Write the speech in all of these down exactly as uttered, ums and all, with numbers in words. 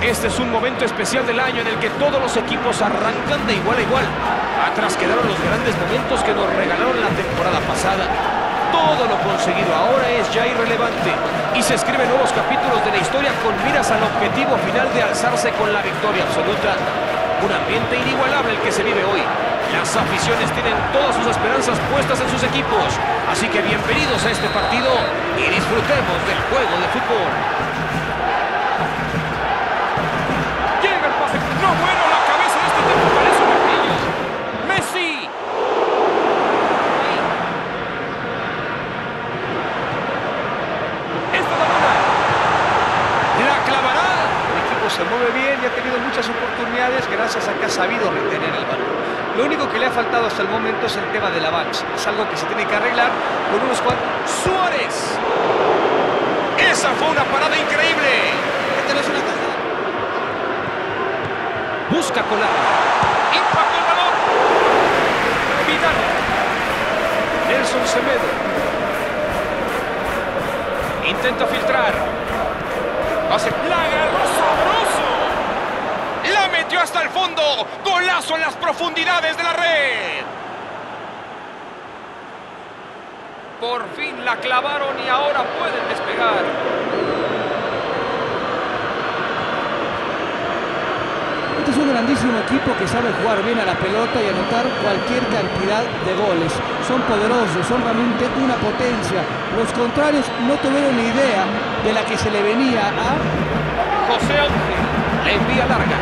Este es un momento especial del año en el que todos los equipos arrancan de igual a igual. Atrás quedaron los grandes momentos que nos regalaron la temporada pasada. Todo lo conseguido ahora es ya irrelevante y se escriben nuevos capítulos de la historia con miras al objetivo final de alzarse con la victoria absoluta. Un ambiente inigualable el que se vive hoy. Las aficiones tienen todas sus esperanzas puestas en sus equipos. Así que bienvenidos a este partido y disfrutemos del juego de fútbol. Llega el pase. No, bueno, la cabeza de este tipo parece un martillo. Messi. Esta es la bola. La clavará. El equipo se mueve bien y ha tenido muchas oportunidades gracias a que ha sabido retener el balón. Lo único que le ha faltado hasta el momento es el tema del avance. Es algo que se tiene que arreglar con unos cuantos. Suárez. Esa fue una parada increíble. Esta no es una caja. Busca colar. Impacto el balón. Vidal. Nelson Semedo. Intenta filtrar. Hace la agarró sabroso. La metió hasta el fondo. Golazo en las profundidades de la red. Por fin la clavaron y ahora pueden despegar. Este es un grandísimo equipo que sabe jugar bien a la pelota y anotar cualquier cantidad de goles. Son poderosos, son realmente una potencia. Los contrarios no tuvieron ni idea de la que se le venía a José Ángel. Le envía larga.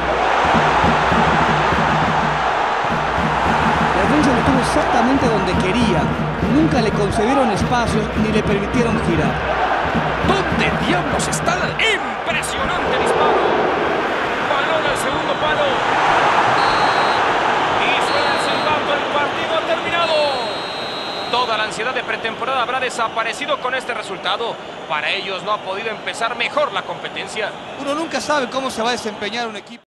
La defensa lo tuvo exactamente donde quería. Nunca le concedieron espacios ni le permitieron girar. ¿Dónde diablos está la... ¡Impresionante disparo! Balón al segundo palo. Y suena el silbato, el partido ha terminado. Toda la ansiedad de pretemporada habrá desaparecido con este resultado. Para ellos no ha podido empezar mejor la competencia. Uno nunca sabe cómo se va a desempeñar un equipo.